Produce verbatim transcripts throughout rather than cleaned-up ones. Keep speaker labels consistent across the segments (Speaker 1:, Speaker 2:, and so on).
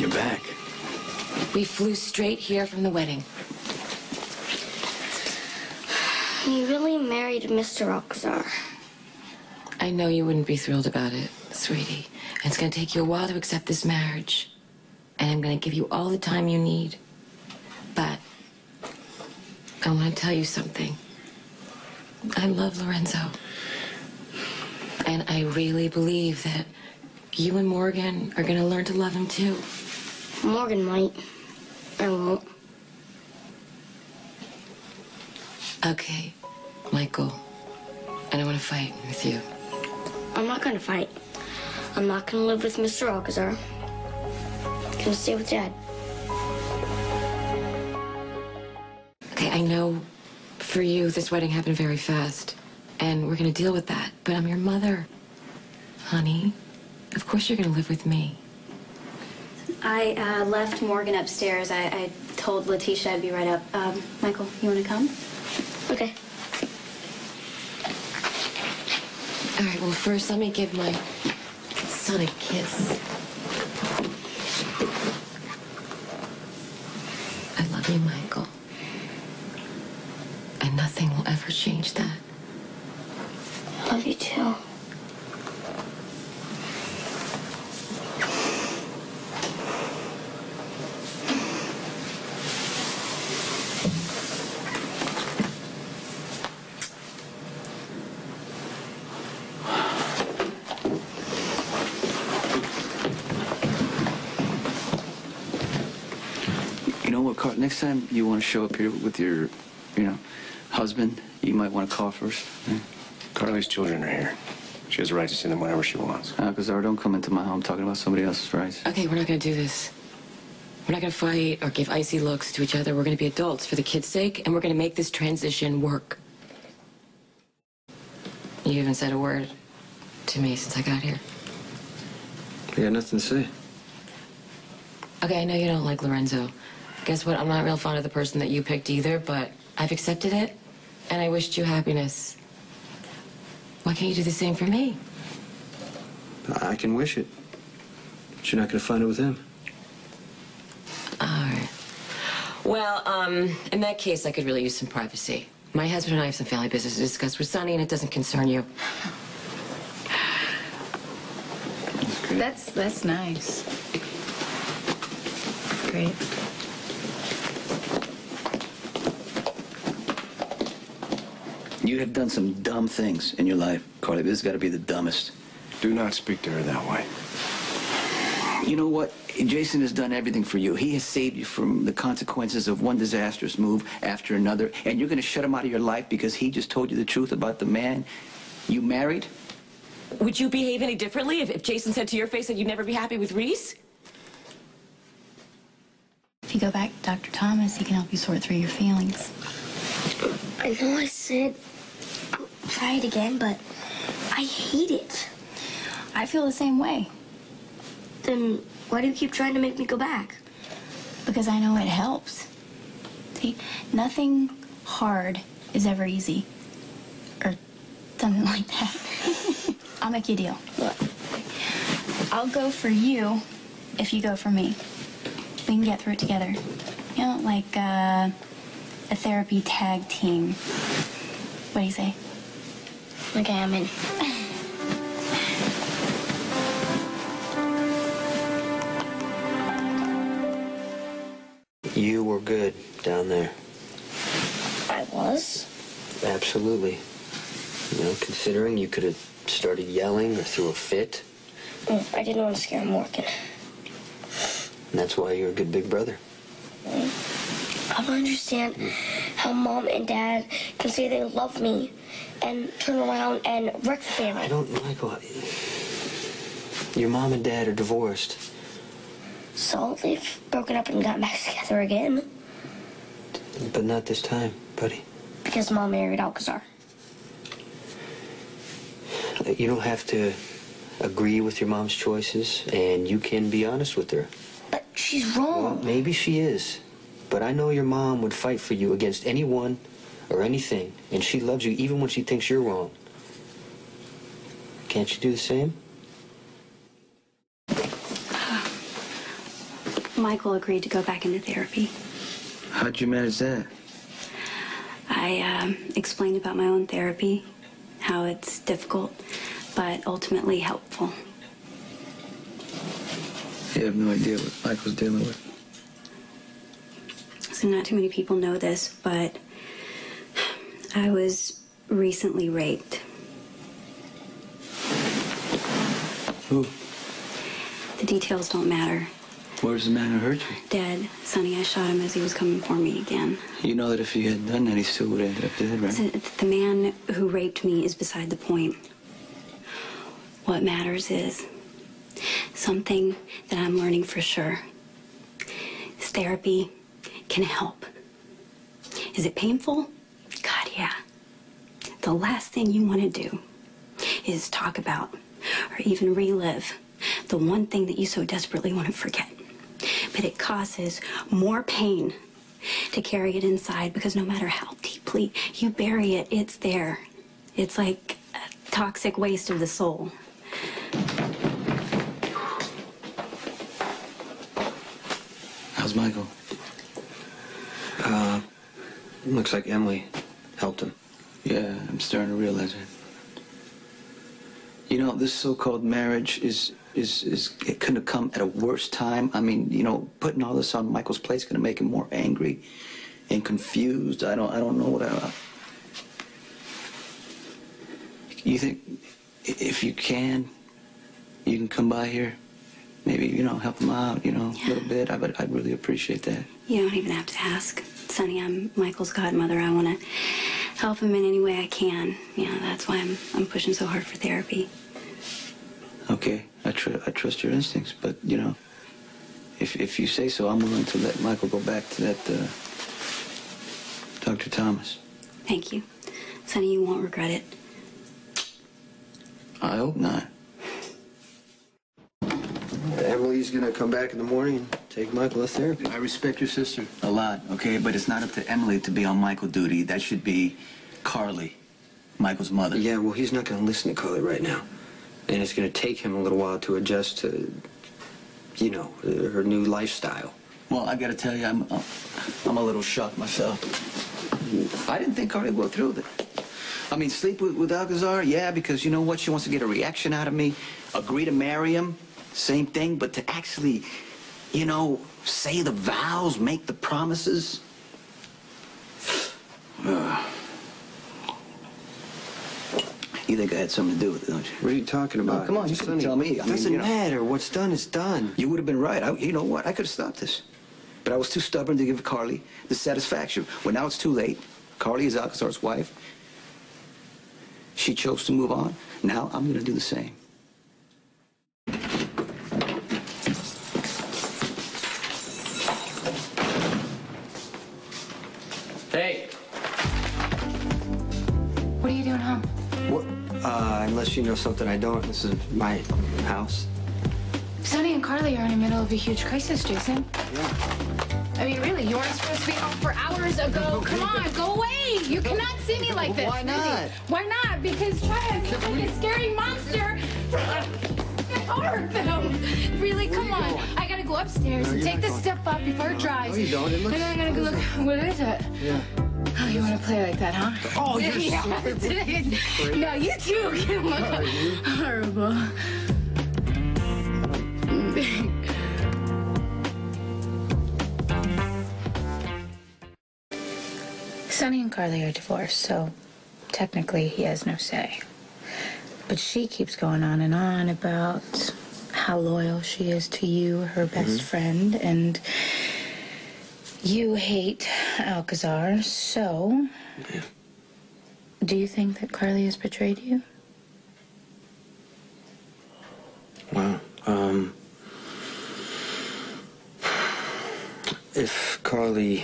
Speaker 1: You're back.
Speaker 2: We flew straight here from the wedding.
Speaker 3: You really married Mister Alcazar.
Speaker 2: I know you wouldn't be thrilled about it, sweetie. And it's going to take you a while to accept this marriage. And I'm going to give you all the time you need. But I want to tell you something. I love Lorenzo. And I really believe that you and Morgan are going to learn to love him too.
Speaker 3: Morgan might. I won't.
Speaker 2: Okay, Michael. I don't want to fight with you.
Speaker 3: I'm not gonna fight. I'm not gonna live with Mister Alcazar. I'm gonna stay with Dad.
Speaker 2: Okay, I know for you this wedding happened very fast, and we're gonna deal with that. But I'm your mother, honey. Of course you're gonna live with me.
Speaker 4: I uh, left Morgan upstairs. I, I told Letitia I'd be right up. Um, Michael, you want to come?
Speaker 3: Okay.
Speaker 2: All right, well, first let me give my son a kiss. I love you, Michael. And nothing will ever change that.
Speaker 3: I love you too.
Speaker 1: You know what, Carl? Next time you want to show up here with your, you know, husband, you might want to call first. Yeah.
Speaker 5: Carly's children are here. She has a right to see them whenever she wants.
Speaker 1: Alcazar, don't come into my home talking about somebody else's rights.
Speaker 2: Okay, we're not gonna do this. We're not gonna fight or give icy looks to each other. We're gonna be adults for the kids' sake, and we're gonna make this transition work. You haven't said a word to me since I got here.
Speaker 6: I got nothing to say.
Speaker 2: Okay, I know you don't like Lorenzo. Guess what? I'm not real fond of the person that you picked either, but I've accepted it, and I wished you happiness. Why can't you do the same for me?
Speaker 6: I can wish it, but you're not going to find it with him.
Speaker 2: All right. Well, um, in that case, I could really use some privacy. My husband and I have some family business to discuss with Sonny, and it doesn't concern you.
Speaker 7: That's that's nice. Great.
Speaker 1: You have done some dumb things in your life, Carly. This has got to be the dumbest.
Speaker 5: Do not speak to her that way.
Speaker 1: You know what? Jason has done everything for you. He has saved you from the consequences of one disastrous move after another, and you're going to shut him out of your life because he just told you the truth about the man you married?
Speaker 2: Would you behave any differently if, if Jason said to your face that you'd never be happy with Reese?
Speaker 8: If you go back to Doctor Thomas, he can help you sort through your feelings.
Speaker 3: I know I said try it again, but I hate it.
Speaker 8: I feel the same way.
Speaker 3: Then why do you keep trying to make me go back?
Speaker 8: Because I know it helps. See, nothing hard is ever easy. Or something like that. I'll make you a deal.
Speaker 3: What?
Speaker 8: I'll go for you if you go for me. We can get through it together. You know, like uh, a therapy tag team. What do you say?
Speaker 3: Okay, I'm in.
Speaker 6: You were good down there.
Speaker 3: I was?
Speaker 6: Absolutely. You know, considering you could have started yelling or threw a fit.
Speaker 3: Mm, I didn't want to scare Morgan.
Speaker 6: And that's why you're a good big brother.
Speaker 3: Mm. I don't understand mm. how Mom and Dad can say they love me and turn around and wreck the family.
Speaker 6: I don't, Michael. Your mom and dad are divorced.
Speaker 3: So they've broken up and gotten back together again.
Speaker 6: But not this time, buddy.
Speaker 3: Because Mom married Alcazar.
Speaker 6: You don't have to agree with your mom's choices, and you can be honest with her.
Speaker 3: But she's wrong.
Speaker 6: Well, maybe she is. But I know your mom would fight for you against anyone or anything, and she loves you even when she thinks you're wrong. Can't you do the same?
Speaker 4: Michael agreed to go back into therapy.
Speaker 1: How'd you manage that?
Speaker 4: I um, explained about my own therapy, how it's difficult, but ultimately helpful.
Speaker 1: You have no idea what Michael's dealing with.
Speaker 4: So not too many people know this, but I was recently raped.
Speaker 1: Who?
Speaker 4: The details don't matter.
Speaker 1: Where does the man who hurt you?
Speaker 4: Dead. Sonny, I shot him as he was coming for me again.
Speaker 1: You know that if he hadn't done that, he still would have ended up dead, right?
Speaker 4: So the man who raped me is beside the point. What matters is something that I'm learning for sure. Is therapy can help. Is it painful? God, yeah. The last thing you want to do is talk about or even relive the one thing that you so desperately want to forget. But it causes more pain to carry it inside because no matter how deeply you bury it, it's there. It's like a toxic waste of the soul.
Speaker 1: How's Michael?
Speaker 6: Uh, looks like Emily helped him.
Speaker 1: Yeah, I'm starting to realize it. You know, this so-called marriage is, is, is, it couldn't have come at a worse time. I mean, you know, putting all this on Michael's plate is going to make him more angry and confused. I don't, I don't know what I... You think if you can, you can come by here? Maybe, you know, help him out, you know,
Speaker 4: Yeah.
Speaker 1: a little bit. I would, I'd really appreciate that.
Speaker 4: You don't even have to ask. Sonny, I'm Michael's godmother. I want to help him in any way I can. You know, that's why I'm, I'm pushing so hard for therapy.
Speaker 1: Okay, I, tr I trust your instincts, but, you know, if, if you say so, I'm willing to let Michael go back to that, uh, Doctor Thomas.
Speaker 4: Thank you. Sonny, you won't regret it.
Speaker 1: I hope not.
Speaker 6: Emily's gonna come back in the morning and take Michael to therapy.
Speaker 1: I respect your sister a lot, okay? But it's not up to Emily to be on Michael duty. That should be Carly, Michael's mother.
Speaker 6: Yeah, well, he's not gonna listen to Carly right now. And it's gonna take him a little while to adjust to, you know, her new lifestyle.
Speaker 1: Well, I gotta tell you, I'm, uh, I'm a little shocked myself. I didn't think Carly would go through with it. I mean, sleep with, with Alcazar, yeah, because you know what? She wants to get a reaction out of me. Agree to marry him, same thing. But to actually, you know, say the vows, make the promises. Uh, you think I had something to do with it, don't you?
Speaker 6: What are you talking about?
Speaker 1: Oh, come on, you can tell me. I mean,
Speaker 6: Doesn't
Speaker 1: you know.
Speaker 6: matter. What's done is done.
Speaker 1: You would have been right. I, you know what? I could have stopped this. But I was too stubborn to give Carly the satisfaction. Well, now it's too late. Carly is Alcazar's wife. She chose to move on. Now I'm going to do the same.
Speaker 5: Hey!
Speaker 7: What are you doing home?
Speaker 6: What? Uh, unless you know something I don't, this is my house.
Speaker 7: Sonny and Carly are in the middle of a huge crisis, Jason.
Speaker 6: Yeah.
Speaker 7: I mean, really, you weren't supposed to be home for hours ago. Come on, go away. You cannot see me like this.
Speaker 6: Why not?
Speaker 7: Really. Why not? Because try to like a scary monster. Hard them. Really, come on. I gotta go upstairs
Speaker 6: No,
Speaker 7: and
Speaker 6: you're
Speaker 7: take
Speaker 6: not
Speaker 7: this
Speaker 6: going.
Speaker 7: stuff up before it dries.
Speaker 6: No, you don't. It looks-
Speaker 7: And then I'm gonna go look. What is it?
Speaker 6: Yeah.
Speaker 7: Oh, you want to play like that, huh?
Speaker 6: Oh, you're
Speaker 7: yeah.
Speaker 6: so
Speaker 7: No, you too. You look horrible. Sonny and Carly are divorced, so technically he has no say. But she keeps going on and on about how loyal she is to you, her best friend, and you hate Alcazar, so...
Speaker 6: Yeah.
Speaker 7: Do you think that Carly has betrayed you?
Speaker 6: Wow. Um... If Carly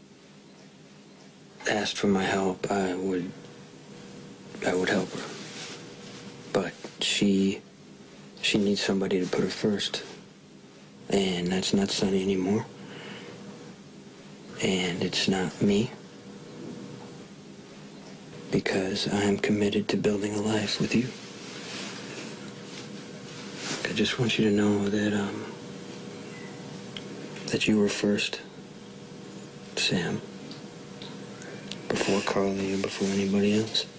Speaker 6: asked for my help, I would... I would help her. But she... She needs somebody to put her first. And that's not Sonny anymore. And it's not me. Because I am committed to building a life with you. I just want you to know that, um... that you were first, Sam. Before Carly and before anybody else.